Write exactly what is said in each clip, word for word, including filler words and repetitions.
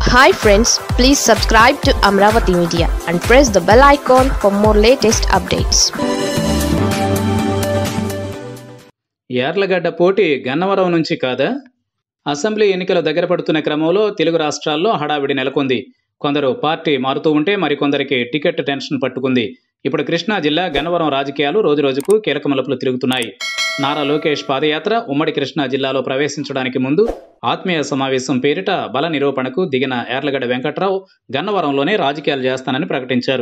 Hi friends, please subscribe to Amaravathi Media and press the bell icon for more latest updates. Yarlagadda పోటీ గన్నవరం నుంచి కాదా? Assembly ఎన్నికలు దగ్గర పడుతున్న క్రమంలో తెలుగు రాష్ట్రాల్లో హడావిడి నెలకొంది. కొందరు పార్టీ మారుతూ ఉంటే మరికొందరికి టికెట్ టెన్షన్ పట్టుకుంది. ఇప్పుడు కృష్ణా జిల్లా గన్నవరం రాజకీయాలు రోజురోజుకు కీలక మలుపులు తిరుగుతున్నాయి. నారా లోకేష్ పాదయాత్ర ఉమ్మడి కృష్ణా జిల్లాలో ప్రవేశించడానికి ముందు ఆత్మీయ సమావేశం పేరిట బల నిరూపణకు దిగిన యార్లగడ్డ వెంకట్రావు గన్నవరంలోనే రాజకీయాలు చేస్తానని ప్రకటించారు.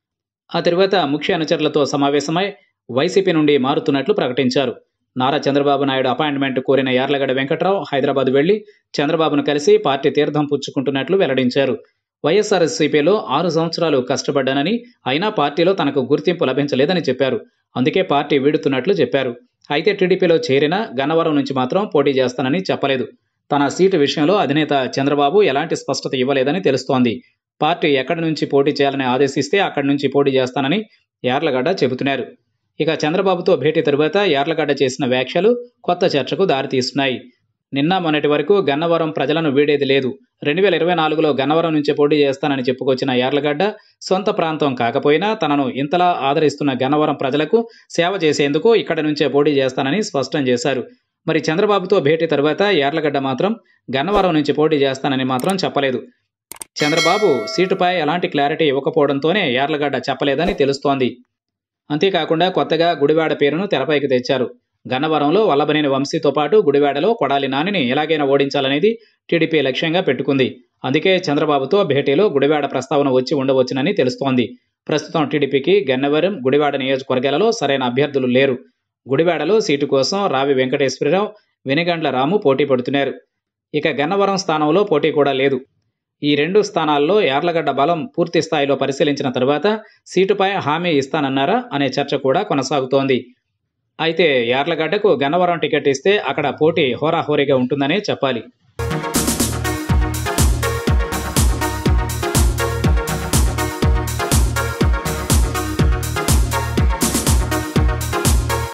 ఆ తరువాత ముఖ్య అనుచరులతో సమావేశమై వైసీపీ నుండి మారుతున్నట్లు ప్రకటించారు. నారా చంద్రబాబు నాయుడు అపాయింట్మెంట్ కోరిన యార్లగడ్డ వెంకట్రావు హైదరాబాద్ వెళ్లి చంద్రబాబును కలిసి పార్టీ తీర్థం పుచ్చుకుంటున్నట్లు వెల్లడించారు. వైఎస్ఆర్సీపీలో ఆరు సంవత్సరాలు కష్టపడ్డానని, అయినా పార్టీలో తనకు గుర్తింపు లభించలేదని చెప్పారు. అందుకే పార్టీ వీడుతున్నట్లు చెప్పారు. అయితే టీడీపీలో చేరిన గన్నవరం నుంచి మాత్రం పోటీ చేస్తానని చెప్పలేదు. తన సీటు విషయంలో అధినేత చంద్రబాబు ఎలాంటి స్పష్టత ఇవ్వలేదని తెలుస్తోంది. పార్టీ ఎక్కడి నుంచి పోటీ చేయాలని ఆదేశిస్తే అక్కడి నుంచి పోటీ చేస్తానని యార్లగడ్డ చెబుతున్నారు. ఇక చంద్రబాబుతో భేటీ తరువాత యార్లగడ్డ చేసిన వ్యాఖ్యలు కొత్త చర్చకు దారితీస్తున్నాయి. నిన్న మొన్నటి వరకు గన్నవరం ప్రజలను వీడేది లేదు, రెండు వేల ఇరవై నాలుగులో గన్నవరం నుంచే పోటీ చేస్తానని చెప్పుకొచ్చిన యార్లగడ్డ సొంత ప్రాంతం కాకపోయినా తనను ఇంతలా ఆదరిస్తున్న గన్నవరం ప్రజలకు సేవ చేసేందుకు ఇక్కడి నుంచే పోటీ చేస్తానని స్పష్టం చేశారు. మరి చంద్రబాబుతో భేటీ తరువాత యార్లగడ్డ మాత్రం గన్నవరం నుంచి పోటీ చేస్తానని మాత్రం చెప్పలేదు. చంద్రబాబు సీటుపై ఎలాంటి క్లారిటీ ఇవ్వకపోవడంతోనే యార్లగడ్డ చెప్పలేదని తెలుస్తోంది. అంతేకాకుండా కొత్తగా గుడివాడ పేరును తెరపైకి తెచ్చారు. గన్నవరంలో వల్లభనేని వంశీతో పాటు గుడివాడలో కొడాలి నానిని ఎలాగైనా ఓడించాలనేది టీడీపీ లక్ష్యంగా పెట్టుకుంది. అందుకే చంద్రబాబుతో భేటీలో గుడివాడ ప్రస్తావన వచ్చి ఉండవచ్చునని తెలుస్తోంది. ప్రస్తుతం టీడీపీకి గన్నవరం, గుడివాడ నియోజకవర్గాలలో సరైన అభ్యర్థులు లేరు. గుడివాడలో సీటు కోసం రావి వెంకటేశ్వరరావు, వెనిగండ్ల రాము పోటీ పడుతున్నారు. ఇక గన్నవరం స్థానంలో పోటీ కూడా లేదు. ఈ రెండు స్థానాల్లో యార్లగడ్డ బలం పూర్తి స్థాయిలో పరిశీలించిన తరువాత సీటుపై హామీ ఇస్తానన్నారా అనే చర్చ కూడా కొనసాగుతోంది. అయితే యార్లగడ్డకు గన్నవరం టికెట్ ఇస్తే అక్కడ పోటీ హోరాహోరీగా ఉంటుందనే చెప్పాలి.